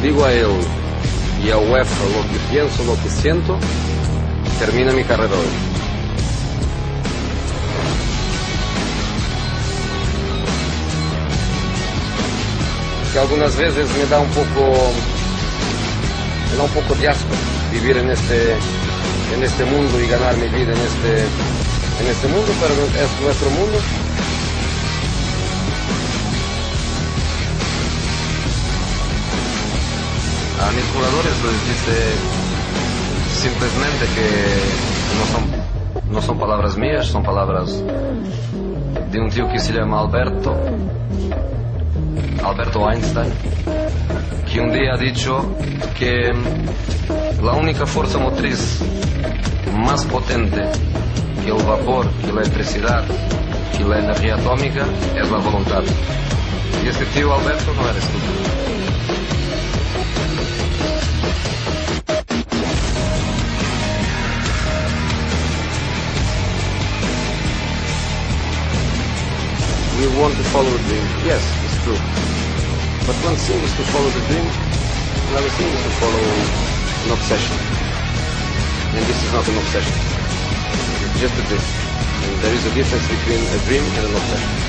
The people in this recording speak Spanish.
digo a él y a UEFA lo que pienso, lo que siento, termina mi carrera hoy. Que algunas veces me da un poco de asco vivir en este mundo y ganar mi vida en este mundo, pero es nuestro mundo. A mis jugadores les dice simplemente que no son palabras mías, son palabras de un tío que se llama Alberto Einstein, que un día ha dicho que la única fuerza motriz más potente que el vapor, que la electricidad, que la energía atómica es la voluntad. Y este tío Alberto no eres tú. We want to follow a dream. Yes, it's true. But one thing is to follow the dream, another thing is to follow an obsession. And this is not an obsession. It's just a dream. And there is a difference between a dream and an obsession.